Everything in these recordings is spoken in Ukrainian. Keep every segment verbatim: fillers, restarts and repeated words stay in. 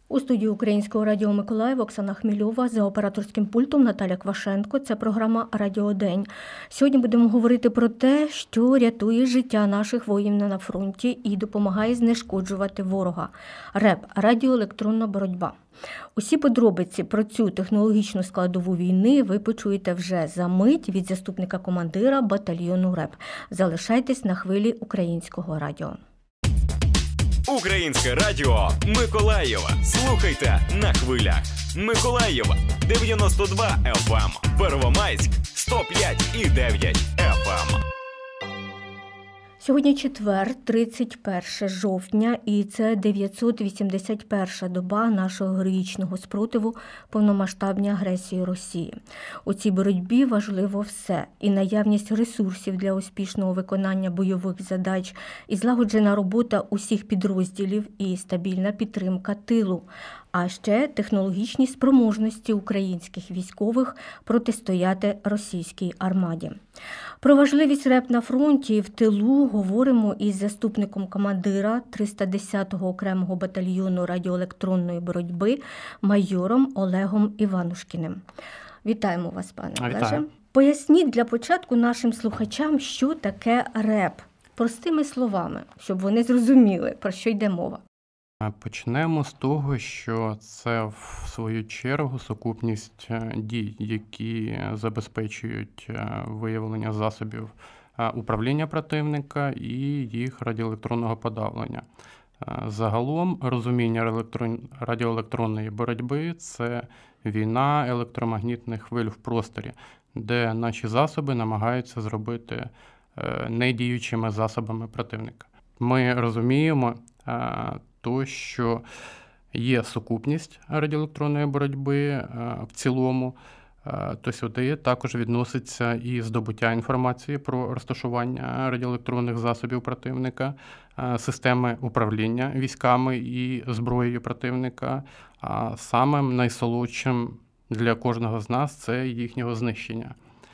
У студії Українського радіо Миколаїв Оксана Хмільова, за операторським пультом Наталя Квашенко. Це програма «Радіодень». Сьогодні будемо говорити про те, що рятує життя наших воїнів на фронті і допомагає знешкоджувати ворога. РЕБ – радіоелектронна боротьба. Усі подробиці про цю технологічну складову війни ви почуєте вже за мить від заступника командира батальйону РЕБ. Залишайтесь на хвилі Українського радіо. Українське радіо Миколаєва. Слухайте на хвилях. Миколаєва дев'яносто два еф ем, Первомайськ сто п'ять і дев'ять еф ем. Сьогодні четвер, тридцять перше жовтня, і це дев'ятсот вісімдесят перша доба нашого героїчного спротиву повномасштабній агресії Росії. У цій боротьбі важливо все – і наявність ресурсів для успішного виконання бойових задач, і злагоджена робота усіх підрозділів, і стабільна підтримка тилу, а ще технологічні спроможності українських військових протистояти російській армаді. Про важливість РЕБ на фронті і в тилу говоримо із заступником командира триста десятого окремого батальйону радіоелектронної боротьби майором Олегом Іванушкіним. Вітаємо вас, пане Олеже. Поясніть для початку нашим слухачам, що таке РЕБ. Простими словами, щоб вони зрозуміли, про що йде мова. Почнемо з того, що це, в свою чергу, сукупність дій, які забезпечують виявлення засобів управління противника і їх радіоелектронного подавлення. Загалом, розуміння радіоелектронної боротьби – це війна електромагнітних хвиль в просторі, де наші засоби намагаються зробити недіючими засобами противника. Ми розуміємо то, що є сукупність радіоелектронної боротьби в цілому, то сюди також відноситься і здобуття інформації про розташування радіоелектронних засобів противника, системи управління військами і зброєю противника, а самим найсолодшим для кожного з нас – це їхнього знищення.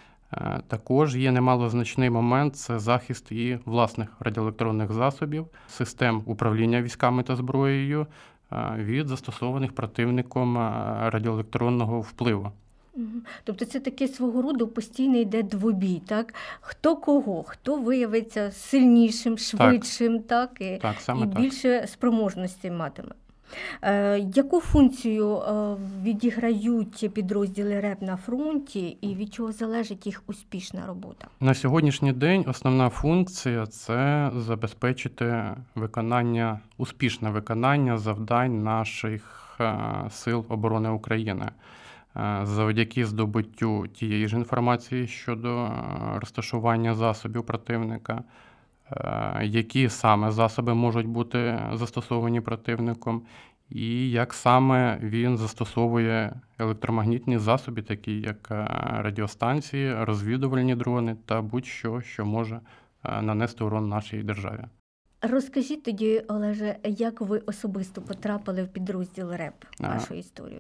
Також є немалозначний момент – це захист і власних радіоелектронних засобів, систем управління військами та зброєю від застосованих противником радіоелектронного впливу. Тобто це таке свого роду постійний йде двобій, так? Хто кого, хто виявиться сильнішим, швидшим, так, так? І, так, саме і більше так. спроможності матиме. Е, яку функцію е, відіграють підрозділи РЕБ на фронті і від чого залежить їх успішна робота? На сьогоднішній день основна функція – це забезпечити виконання, успішне виконання завдань наших е, сил оборони України. Е, завдяки здобуттю тієї ж інформації щодо розташування засобів противника, які саме засоби можуть бути застосовані противником, і як саме він застосовує електромагнітні засоби, такі як радіостанції, розвідувальні дрони та будь-що, що може нанести урон нашій державі. Розкажіть тоді, Олеже, як ви особисто потрапили в підрозділ РЕБ, вашу історію?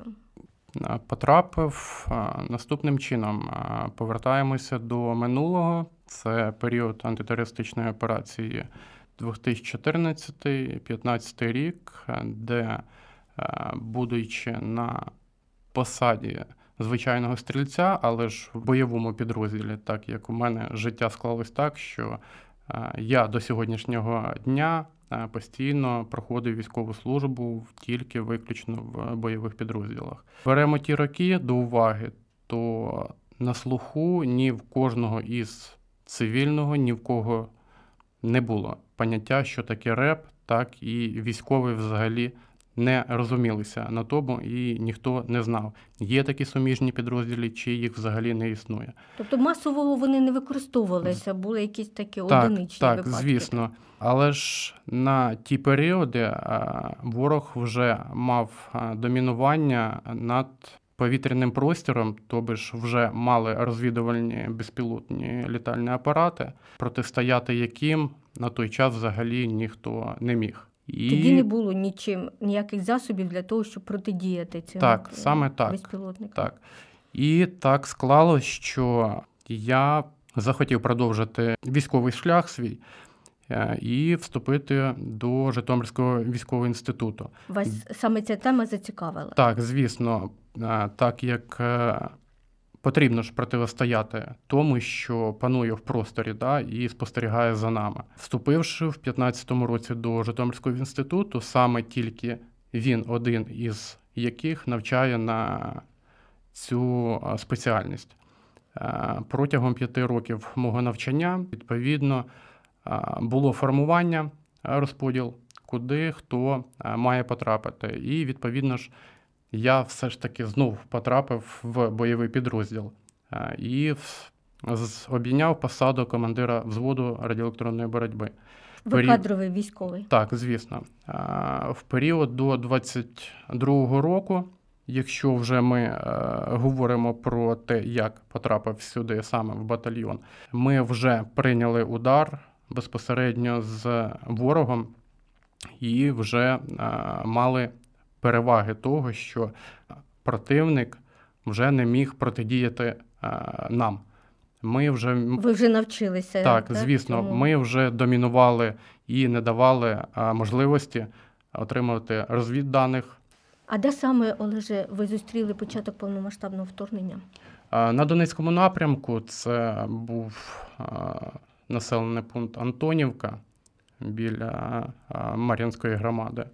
Потрапив наступним чином. Повертаємося до минулого. Це період антитерористичної операції дві тисячі чотирнадцятий - дві тисячі п'ятнадцятий рік, де, будучи на посаді звичайного стрільця, але ж в бойовому підрозділі, так як у мене життя склалось так, що я до сьогоднішнього дня постійно проходив військову службу тільки виключно в бойових підрозділах. Беремо ті роки до уваги, то на слуху ні в кожного із цивільного, ні в кого не було поняття, що таке РЕБ, так і військові взагалі не розумілися на тому і ніхто не знав, є такі суміжні підрозділи, чи їх взагалі не існує. Тобто масово вони не використовувалися, були якісь такі так, одиничні так, випадки? Так, звісно. Але ж на ті періоди ворог вже мав домінування над повітряним простором, тобто ж вже мали розвідувальні безпілотні літальні апарати, протистояти яким на той час взагалі ніхто не міг. І... Тоді не було нічим, ніяких засобів для того, щоб протидіяти цим так, саме так, безпілотникам. Так. І так склалось, що я захотів продовжити військовий шлях свій. і вступити до Житомирського військового інституту. Вас саме ця тема зацікавила? Так, звісно, так як потрібно ж протистояти тому, що панує в просторі, да, і спостерігає за нами. Вступивши в п'ятнадцятому році до Житомирського інституту, саме тільки він один із яких навчає на цю спеціальність. Протягом п'яти років мого навчання, відповідно, було формування, розподіл, куди хто має потрапити. І, відповідно ж, я все ж таки знов потрапив в бойовий підрозділ і обійняв посаду командира взводу радіоелектронної боротьби. Ви Пері... кадровий військовий? Так, звісно. В період до двадцять другого року, якщо вже ми говоримо про те, як потрапив сюди саме в батальйон, ми вже прийняли удар безпосередньо з ворогом і вже мали переваги того, що противник вже не міг протидіяти нам. Ми вже... Ви вже навчилися. Так, так? звісно. Тому... Ми вже домінували і не давали можливості отримувати розвідданих. А де саме, Олеже, ви зустріли початок повномасштабного вторгнення? На Донецькому напрямку це був населений пункт Антонівка біля Мар'їнської громади.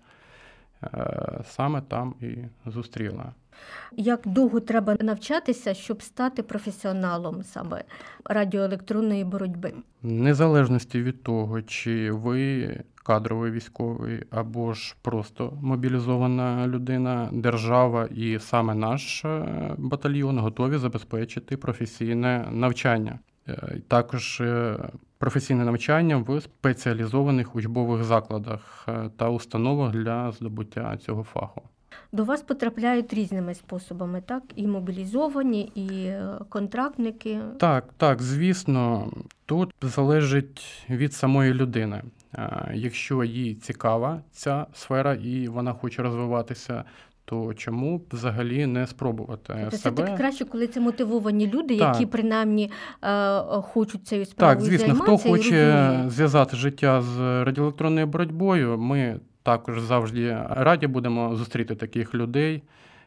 Саме там і зустріла. Як довго треба навчатися, щоб стати професіоналом саме радіоелектронної боротьби? В незалежності від того, чи ви кадровий військовий або ж просто мобілізована людина, держава і саме наш батальйон готові забезпечити професійне навчання. Також професійне навчання в спеціалізованих учбових закладах та установах для здобуття цього фаху. До вас потрапляють різними способами, так? І мобілізовані, і контрактники? Так, так, звісно. Тут залежить від самої людини. Якщо їй цікава ця сфера і вона хоче розвиватися, то чому б взагалі не спробувати тобто себе? Це таки краще, коли це мотивовані люди, так. які принаймні хочуть цією справою займатися. Так, звісно, хто хоче зв'язати життя з радіоелектронною боротьбою, ми також завжди раді будемо зустріти таких людей.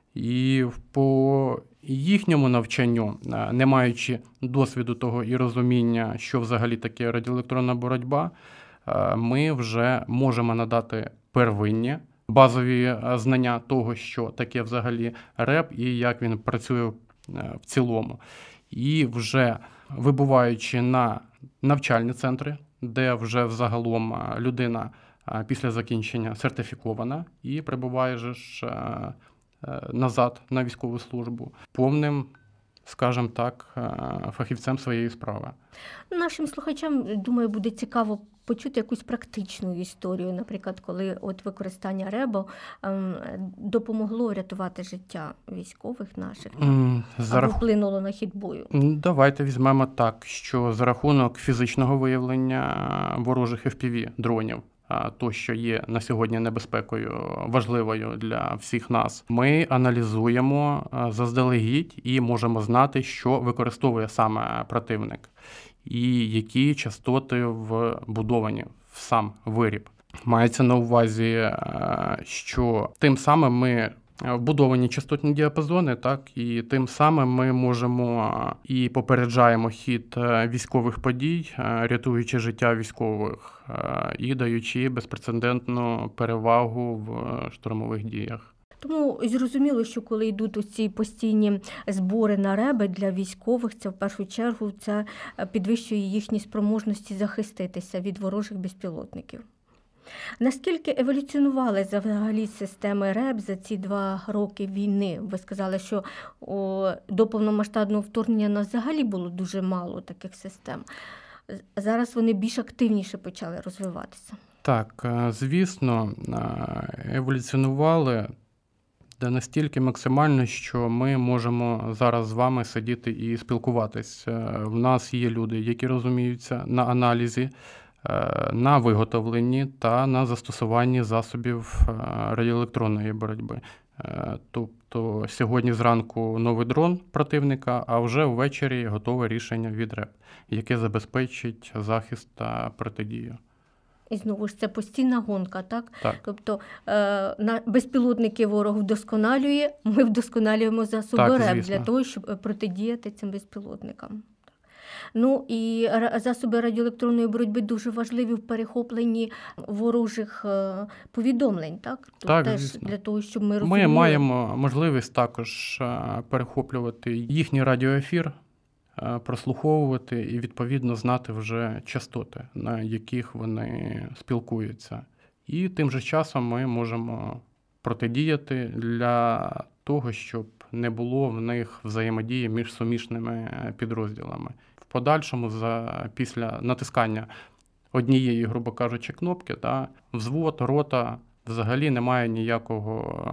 І по їхньому навчанню, не маючи досвіду того і розуміння, що взагалі таке радіоелектронна боротьба, ми вже можемо надати первинні базові знання того, що таке взагалі реп і як він працює в цілому. І вже вибуваючи на навчальні центри, де вже взагалом людина після закінчення сертифікована і прибуває ж назад на військову службу повним, скажімо так, фахівцем своєї справи. Нашим слухачам, думаю, буде цікаво почути якусь практичну історію, наприклад, коли от використання ребу ем, допомогло врятувати життя військових наших, mm, або рах... вплинуло на хід бою. Давайте візьмемо так, що за рахунок фізичного виявлення ворожих еф пі ві-дронів, то, що є на сьогодні небезпекою важливою для всіх нас, ми аналізуємо заздалегідь і можемо знати, що використовує саме противник і які частоти вбудовані в сам виріб. Мається на увазі, що тим самим ми вбудовані частотні діапазони, так, і тим самим ми можемо і попереджаємо хід військових подій, рятуючи життя військових і даючи безпрецедентну перевагу в штурмових діях. Тому зрозуміло, що коли йдуть оці постійні збори на реби для військових, це в першу чергу це підвищує їхні спроможності захиститися від ворожих безпілотників. Наскільки еволюціонували взагалі системи реб за ці два роки війни? Ви сказали, що о, до повномасштабного вторгнення нас взагалі було дуже мало таких систем. Зараз вони більш активніше почали розвиватися. Так, звісно, еволюціонували де настільки максимально, що ми можемо зараз з вами сидіти і спілкуватись. В нас є люди, які розуміються на аналізі, на виготовленні та на застосуванні засобів радіоелектронної боротьби. Тобто сьогодні зранку новий дрон противника, а вже ввечері готове рішення від реп, яке забезпечить захист та протидію. І знову ж це постійна гонка, так? Так. Тобто е, на безпілотники ворог вдосконалює, ми вдосконалюємо засоби Так, РЕБ звісно. для того, щоб протидіяти цим безпілотникам. Ну і ра- засоби радіоелектронної боротьби дуже важливі в перехопленні ворожих е, повідомлень, так? Тут Так, теж звісно. для того, щоб ми Ми розуміли. маємо можливість також е, перехоплювати їхній радіоефір, е, прослуховувати і, відповідно, знати вже частоти, на яких вони спілкуються. І тим же часом ми можемо протидіяти для того, щоб не було в них взаємодії між суміжними підрозділами. В подальшому, за, після натискання однієї, грубо кажучи, кнопки, да, взвод, рота взагалі не має ніякого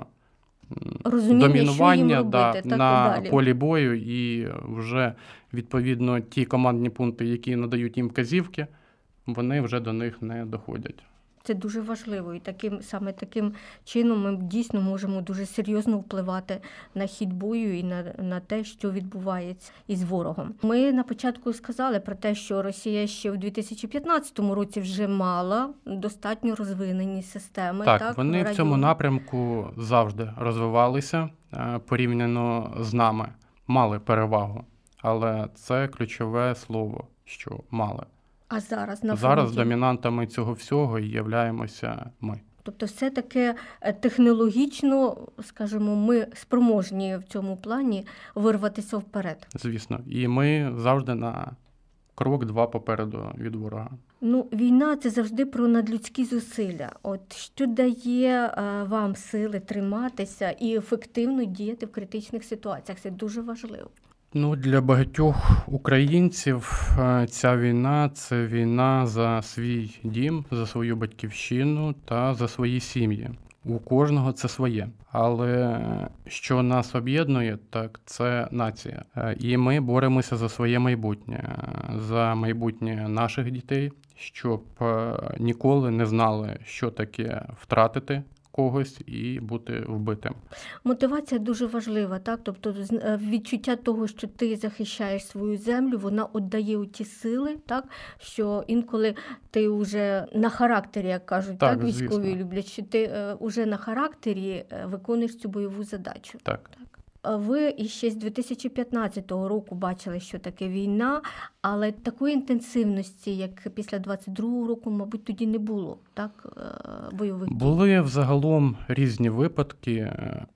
м, Розуміння, домінування що їм да, робити, так, на і далі. полі бою, і вже, відповідно, ті командні пункти, які надають їм вказівки, вони вже до них не доходять. Це дуже важливо, і таким саме таким чином ми дійсно можемо дуже серйозно впливати на хід бою і на, на те, що відбувається із ворогом. Ми на початку сказали про те, що Росія ще в дві тисячі п'ятнадцятому році вже мала достатньо розвинені системи. Так, Так, вони в радіо- цьому напрямку завжди розвивалися, е, порівняно з нами, мали перевагу. Але це ключове слово, що мали. А зараз на Зараз фронті? домінантами цього всього і являємося ми. Тобто все-таки е, технологічно, скажімо, ми спроможні в цьому плані вирватися вперед. Звісно. І ми завжди на крок-два попереду від ворога. Ну, війна – це завжди про надлюдські зусилля. От що дає е, вам сили триматися і ефективно діяти в критичних ситуаціях? Це дуже важливо. Ну, для багатьох українців е, ця війна – це війна за свій дім, за свою батьківщину та за свої сім'ї. У кожного це своє. Але що нас об'єднує, так це нація. Е, І ми боремося за своє майбутнє, за майбутнє наших дітей, щоб е, ніколи не знали, що таке втратити когось і бути вбитим. Мотивація дуже важлива, так? Тобто з- е, відчуття того, що ти захищаєш свою землю, вона віддає у ті сили, так? Що інколи ти вже на характері, як кажуть, так, Так, військові звісно. люблять, що ти е, вже на характері е, виконуєш цю бойову задачу. Так. А ви іще з дві тисячі п'ятнадцятого року бачили, що таке війна, але такої інтенсивності, як після двадцять другого року, мабуть, тоді не було, так, е, бойових дій. Були взагалом різні випадки.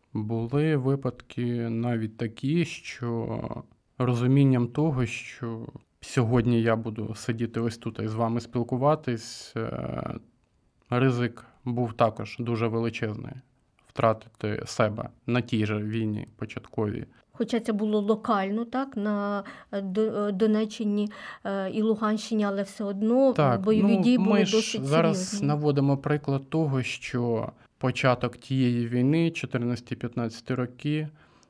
Були випадки навіть такі, що розумінням того, що сьогодні я буду сидіти ось тут і з вами спілкуватись, е, ризик був також дуже величезний. Втратити себе на тій же війні початковій. Хоча це було локально, так, на е, До- е, Донеччині е, і Луганщині, але все одно бойові дії були ми ж досить зараз серйозні. наводимо приклад того, що початок тієї війни, чотирнадцяти-п'ятнадцяти роки,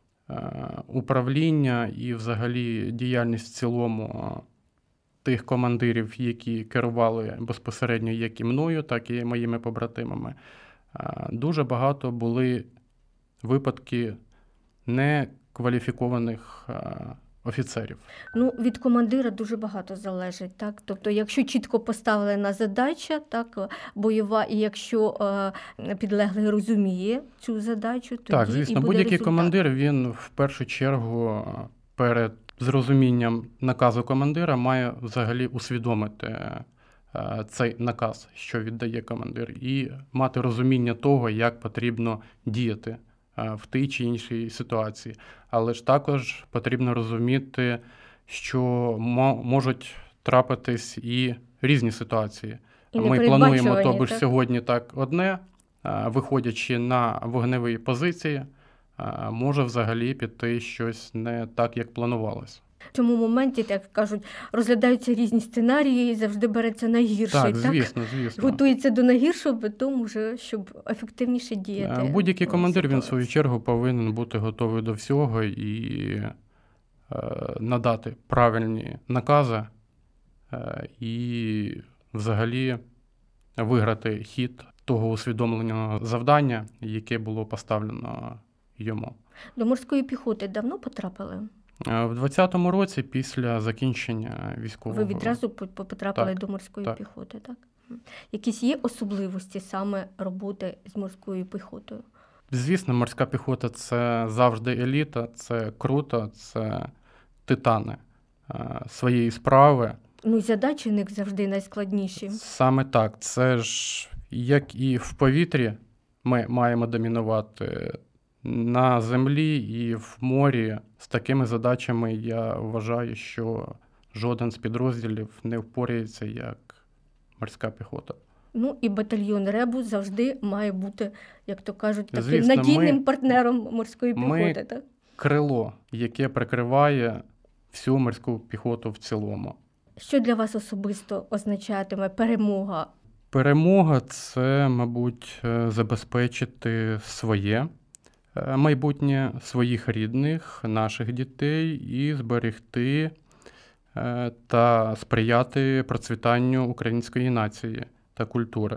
е, управління і взагалі діяльність в цілому тих командирів, які керували безпосередньо як і мною, так і моїми побратимами, е, дуже багато були випадки некваліфікованих е, офіцерів. Ну, від командира дуже багато залежить, так? Тобто, якщо чітко поставлена задача, так, бойова, і якщо е, підлеглий розуміє цю задачу, тоді Так, і звісно, буде будь-який результат. командир, він в першу чергу перед зрозумінням наказу командира має взагалі усвідомити е, цей наказ, що віддає командир, і мати розуміння того, як потрібно діяти е, в тій чи іншій ситуації. Але ж також потрібно розуміти, що мо- можуть трапитись і різні ситуації. І Ми плануємо непередбачувані, тобі ж так? сьогодні так одне, а, виходячи на вогневі позиції, а, може взагалі піти щось не так, як планувалось. В цьому моменті, так кажуть, розглядаються різні сценарії і завжди береться найгірший, Так, так? звісно, звісно. Готується до найгіршого, потім уже, щоб ефективніше діяти. Е, Будь-який в командир, він в ситуації. свою чергу повинен бути готовий до всього і е, надати правильні накази е, і взагалі виграти хід того усвідомленого завдання, яке було поставлено йому. До морської піхоти давно потрапили? Е, В двадцятому році, після закінчення військового... Ви відразу по- по- потрапили Так, до морської так. піхоти, так? Якісь є особливості саме роботи з морською піхотою? Звісно, морська піхота – це завжди еліта, це круто, це титани е, своєї справи. Ну і задачі у них завжди найскладніші. Саме так. Це ж, як і в повітрі, ми маємо домінувати на землі і в морі. З такими задачами я вважаю, що жоден з підрозділів не впорається, як морська піхота. Ну і батальйон РЕБу завжди має бути, як то кажуть, таким Звісно, надійним ми- партнером морської ми- піхоти. Так? Крило, яке прикриває всю морську піхоту в цілому. Що для вас особисто означатиме перемога? Перемога – це, мабуть, е, забезпечити своє е, майбутнє, своїх рідних, наших дітей і зберегти е, та сприяти процвітанню української нації та культури.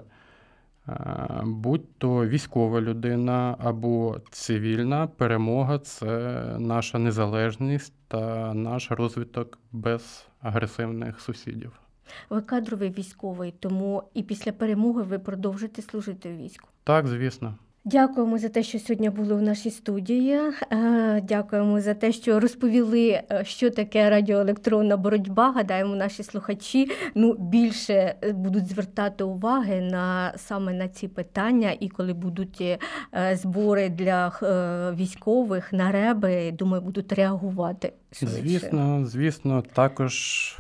Е, Будь то військова людина або цивільна, перемога – це наша незалежність та наш розвиток без агресивних сусідів. Ви кадровий військовий, тому і після перемоги ви продовжите служити в війську. Так, звісно. Дякуємо за те, що сьогодні були в нашій студії. Е, Дякуємо за те, що розповіли, е, що таке радіоелектронна боротьба. Гадаємо, наші слухачі ну, більше будуть звертати уваги на, саме на ці питання. І коли будуть е, збори для е, військових на РЕБи, думаю, будуть реагувати швидше. Звісно, звісно, також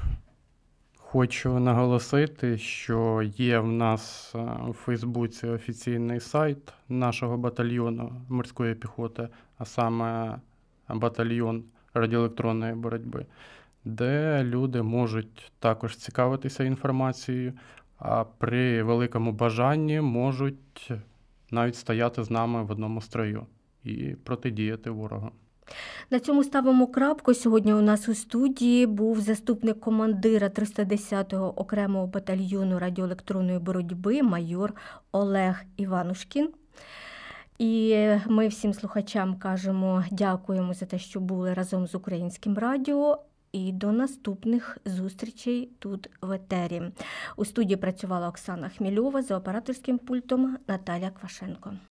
хочу наголосити, що є в нас е, у Фейсбуці офіційний сайт нашого батальйону морської піхоти, а саме батальйон радіоелектронної боротьби, де люди можуть також цікавитися інформацією, а при великому бажанні можуть навіть стояти з нами в одному строю і протидіяти ворогу. На цьому ставимо крапку. Сьогодні у нас у студії був заступник командира триста десятого окремого батальйону радіоелектронної боротьби майор Олег Іванушкін. І ми всім слухачам кажемо дякуємо за те, що були разом з Українським радіо. І до наступних зустрічей тут в етері. У студії працювала Оксана Хмільова, за операторським пультом Наталя Квашенко.